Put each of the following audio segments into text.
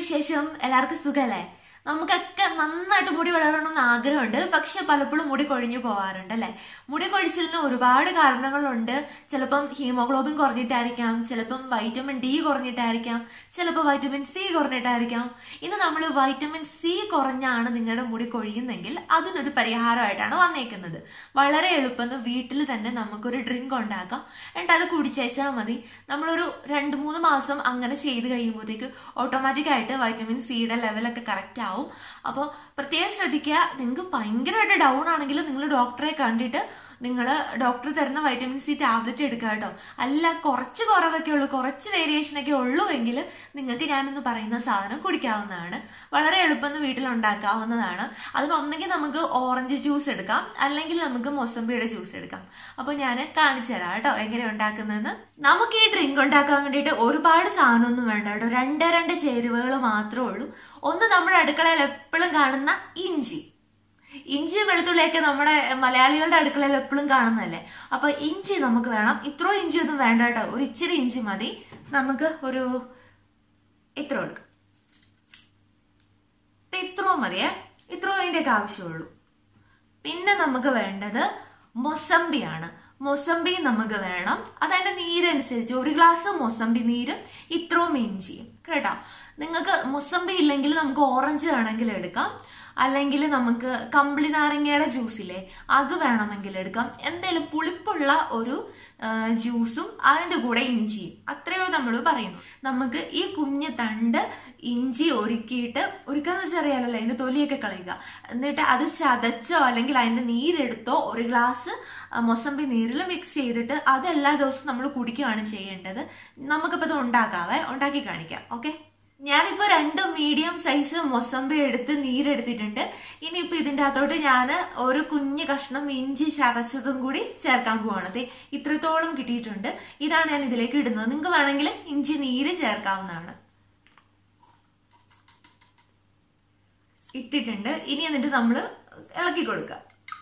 വിശേഷം എല്ലാവർക്കും സുഖല്ലേ? നമുക്കൊക്കെ നന്നായിട്ട് മുടി വളരണമെന്ന് ആഗ്രഹമുണ്ട്. പക്ഷെ പലപ്പോഴും മുടി കൊഴിഞ്ഞു പോവാറുണ്ട് അല്ലെ? മുടി കൊഴിച്ചിലിന് ഒരുപാട് കാരണങ്ങളുണ്ട്. ചിലപ്പം ഹീമോഗ്ലോബിൻ കുറഞ്ഞിട്ടായിരിക്കാം, ചിലപ്പം വൈറ്റമിൻ ഡി കുറഞ്ഞിട്ടായിരിക്കാം, ചിലപ്പോൾ വൈറ്റമിൻ സി കുറഞ്ഞിട്ടായിരിക്കാം. ഇന്ന് നമ്മൾ വൈറ്റമിൻ സി കുറഞ്ഞാണ് നിങ്ങളുടെ മുടി കൊഴിയുന്നെങ്കിൽ അതിനൊരു പരിഹാരമായിട്ടാണ് വന്നേക്കുന്നത്. വളരെ എളുപ്പം വീട്ടിൽ തന്നെ നമുക്കൊരു ഡ്രിങ്ക് ഉണ്ടാക്കാം. എന്നിട്ട് അത് കുടിച്ചേച്ചാൽ മതി. നമ്മളൊരു 2-3 മാസം അങ്ങനെ ചെയ്ത് കഴിയുമ്പോഴത്തേക്ക് ഓട്ടോമാറ്റിക് ആയിട്ട് വൈറ്റമിൻ സിയുടെ ലെവലൊക്കെ കറക്റ്റ് ആവും. അപ്പോൾ പ്രത്യേകം ശ്രദ്ധിക്കുക. നിങ്ങൾക്ക് ഭയങ്കരമായിട്ട് ഡൗൺ ആണെങ്കിലും നിങ്ങൾ ഡോക്ടറെ കണ്ടിട്ട് നിങ്ങൾ ഡോക്ടർ തരുന്ന വൈറ്റമിൻ സി ടാബ്ലറ്റ് എടുക്കുക കേട്ടോ. അല്ല കുറച്ച് കുറവൊക്കെ ഉള്ളൂ, കുറച്ച് വേരിയേഷനൊക്കെ ഉള്ളൂ എങ്കിൽ നിങ്ങൾക്ക് ഞാനിന്ന് പറയുന്ന സാധനം കുടിക്കാവുന്നതാണ്. വളരെ എളുപ്പം വീട്ടിൽ ഉണ്ടാക്കാവുന്നതാണ്. അതിനൊന്നെങ്കിൽ നമുക്ക് ഓറഞ്ച് ജ്യൂസ് എടുക്കാം, അല്ലെങ്കിൽ നമുക്ക് മൊസമ്പിയുടെ ജ്യൂസ് എടുക്കാം. അപ്പോൾ ഞാൻ കാണിച്ചു തരാം കേട്ടോ എങ്ങനെ ഉണ്ടാക്കുന്നതെന്ന്. നമുക്ക് ഈ ഡ്രിങ്ക് ഉണ്ടാക്കാൻ വേണ്ടിയിട്ട് ഒരുപാട് സാധനമൊന്നും വേണ്ട കേട്ടോ. 2 ചേരുവകൾ മാത്രമേ ഉള്ളൂ. ഒന്ന് നമ്മുടെ അടുക്കളയിൽ എപ്പോഴും കാണുന്ന ഇഞ്ചി വെളുത്തുള്ളിയൊക്കെ നമ്മുടെ മലയാളികളുടെ അടുക്കളയിൽ എപ്പോഴും കാണുന്നതല്ലേ. അപ്പൊ ഇഞ്ചി നമുക്ക് വേണം. ഇത്രയും ഇഞ്ചി ഒന്നും വേണ്ട കേട്ടോ, ഒരു ഇച്ചിരി ഇഞ്ചി മതി. നമുക്ക് ഒരു ഇത്ര എടുക്കാം, ഇത്രയും മതിയേ. ഇത്രയും ഇതിൻ്റെയൊക്കെ ആവശ്യമുള്ളൂ. പിന്നെ നമുക്ക് വേണ്ടത് മൊസമ്പിയാണ്. മൊസമ്പി നമുക്ക് വേണം. അതതിന്റെ നീരനുസരിച്ച് 1 ഗ്ലാസ് മൊസമ്പി നീരും ഇത്രയും ഇഞ്ചിയും കേട്ടോ. നിങ്ങൾക്ക് മൊസമ്പി ഇല്ലെങ്കിൽ നമുക്ക് ഓറഞ്ച് വേണമെങ്കിൽ എടുക്കാം, അല്ലെങ്കിൽ നമുക്ക് കമ്പിളി നാരങ്ങയുടെ ജ്യൂസില്ലേ അത് വേണമെങ്കിൽ എടുക്കാം. എന്തായാലും പുളിപ്പുള്ള ഒരു ജ്യൂസും അതിൻ്റെ കൂടെ ഇഞ്ചിയും, അത്രയോ നമ്മൾ പറയും. നമുക്ക് ഈ കുഞ്ഞ് തണ്ട് ഇഞ്ചി ഒരുക്കാന്ന് വെച്ചാൽ അറിയാലോ, അതിന്റെ തൊലിയൊക്കെ കളയുക. എന്നിട്ട് അത് ചതച്ചോ അല്ലെങ്കിൽ അതിന്റെ നീരെടുത്തോ 1 ഗ്ലാസ് മൊസമ്പി നീരിൽ മിക്സ് ചെയ്തിട്ട് അത് എല്ലാ ദിവസവും നമ്മൾ കുടിക്കുകയാണ് ചെയ്യേണ്ടത്. നമുക്കിപ്പോൾ ഇത് ഉണ്ടാക്കി കാണിക്കാം. ഓക്കെ, ഞാനിപ്പോ 2 മീഡിയം സൈസ് മൊസമ്പി എടുത്ത് നീരെടുത്തിട്ടുണ്ട്. ഇനിയിപ്പോ ഇതിൻ്റെ അകത്തോട്ട് ഞാൻ ഒരു കുഞ്ഞ് കഷ്ണം ഇഞ്ചി ചതച്ചതും കൂടി ചേർക്കാൻ പോവാണ്. ഇത്രത്തോളം കിട്ടിയിട്ടുണ്ട്. ഇതാണ് ഞാൻ ഇതിലേക്ക് ഇടുന്നത്. നിങ്ങൾക്ക് വേണമെങ്കിൽ ഇഞ്ചി നീര് ചേർക്കാവുന്നതാണ്. ഇട്ടിട്ടുണ്ട്. ഇനി എന്നിട്ട് നമ്മൾ ഇളക്കി കൊടുക്കുക.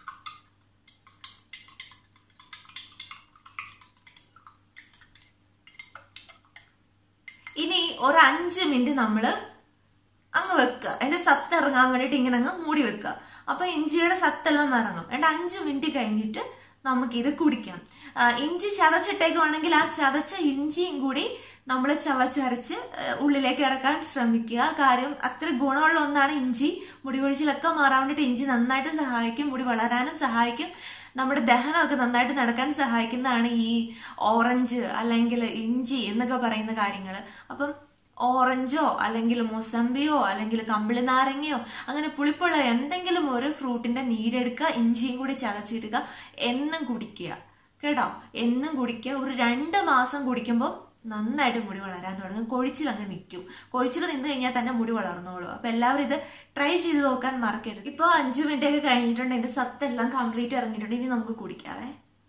ഇനി ഒരു 5 മിനിറ്റ് നമ്മൾ അങ്ങ് വെക്കുക. അതിന്റെ സത്ത് ഇറങ്ങാൻ വേണ്ടിയിട്ട് ഇങ്ങനെ അങ്ങ് മൂടി വെക്കുക. അപ്പൊ ഇഞ്ചിയുടെ സത്തെല്ലാം ഇറങ്ങും. 5 മിനിറ്റ് കഴിഞ്ഞിട്ട് നമുക്കിത് കുടിക്കാം. ഇഞ്ചി ചതച്ചിട്ടേക്കുവാണെങ്കിൽ ആ ചതച്ച ഇഞ്ചിയും കൂടി നമ്മൾ ചവച്ചരച്ച് ഉള്ളിലേക്ക് ഇറക്കാൻ ശ്രമിക്കുക. കാര്യം അത്ര ഗുണമുള്ള ഒന്നാണ് ഇഞ്ചി. മുടി കൊഴിച്ചിലൊക്കെ മാറാൻ വേണ്ടിയിട്ട് ഇഞ്ചി നന്നായിട്ട് സഹായിക്കും. മുടി വളരാനും സഹായിക്കും. നമ്മുടെ ദഹനമൊക്കെ നന്നായിട്ട് നടക്കാൻ സഹായിക്കുന്നതാണ് ഈ ഓറഞ്ച് അല്ലെങ്കിൽ ഇഞ്ചി എന്നൊക്കെ പറയുന്ന കാര്യങ്ങൾ. അപ്പം ഓറഞ്ചോ അല്ലെങ്കിൽ മൊസമ്പിയോ അല്ലെങ്കിൽ കമ്പിളി നാരങ്ങയോ അങ്ങനെ പുളിപ്പുള്ള എന്തെങ്കിലും ഒരു ഫ്രൂട്ടിന്റെ നീരെടുക്കുക, ഇഞ്ചിയും കൂടി ചതച്ചിടുക, എന്നും കുടിക്കുക കേട്ടോ. എന്നും കുടിക്കുക. ഒരു 2 മാസം കുടിക്കുമ്പോൾ നന്നായിട്ട് മുടി വളരാൻ തുടങ്ങും. കൊഴിച്ചിൽ അങ്ങ് നിൽക്കും. കൊഴിച്ചിൽ നിന്ന് കഴിഞ്ഞാൽ തന്നെ മുടി വളർന്നോളൂ. അപ്പൊ എല്ലാവരും ഇത് ട്രൈ ചെയ്ത് നോക്കാൻ മറക്കരുത്. ഇപ്പൊ 5 മിനിറ്റ് ഒക്കെ കഴിഞ്ഞിട്ടുണ്ട്. എന്റെ സത്തെല്ലാം കംപ്ലീറ്റ് ഇറങ്ങിയിട്ടുണ്ട്. ഇനി നമുക്ക് കുടിക്കാവേ.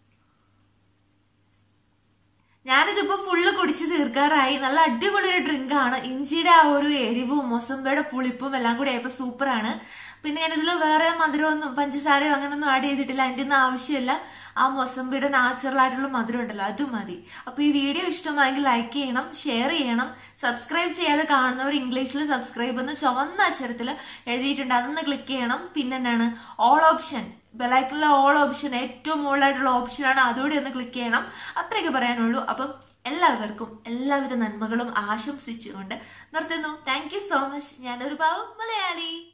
ഞാനിതിപ്പോ ഫുള്ള് കുടിച്ച് തീർക്കാറായി. നല്ല അടിപൊളി ഒരു ഡ്രിങ്ക് ആണ്. ഇഞ്ചിയുടെ ആ ഒരു എരിവും മൊസമ്പയുടെ പുളിപ്പും എല്ലാം കൂടി ആയപ്പോ സൂപ്പറാണ്. പിന്നെ ഞാനിതിൽ വേറെ മധുരമൊന്നും പഞ്ചസാരയോ അങ്ങനൊന്നും ആഡ് ചെയ്തിട്ടില്ല. അതിൻ്റെ ഒന്നും ആവശ്യമില്ല. ആ മൊസമ്പിയുടെ നാച്ചുറൽ ആയിട്ടുള്ള മധുരം ഉണ്ടല്ലോ, അത് മതി. അപ്പൊ ഈ വീഡിയോ ഇഷ്ടമായെങ്കിൽ ലൈക്ക് ചെയ്യണം, ഷെയർ ചെയ്യണം. സബ്സ്ക്രൈബ് ചെയ്യാതെ കാണുന്നവർ ഇംഗ്ലീഷിൽ സബ്സ്ക്രൈബ് എന്ന് ചുവന്ന അക്ഷരത്തിൽ എഴുതിയിട്ടുണ്ട്, അതൊന്ന് ക്ലിക്ക് ചെയ്യണം. പിന്നെ എന്താണ് ഓൾ ഓപ്ഷൻ, ബെലൈക്കുള്ള ഓൾ ഓപ്ഷൻ ഏറ്റവും മുകളിലായിട്ടുള്ള ഓപ്ഷനാണ്, അതുകൂടി ഒന്ന് ക്ലിക്ക് ചെയ്യണം. അത്രയൊക്കെ പറയാനുള്ളൂ. അപ്പം എല്ലാവർക്കും എല്ലാവിധ നന്മകളും ആശംസിച്ചുകൊണ്ട് നിർത്തുന്നു. Thank you so much. ഞാനൊരു പാവം മലയാളി.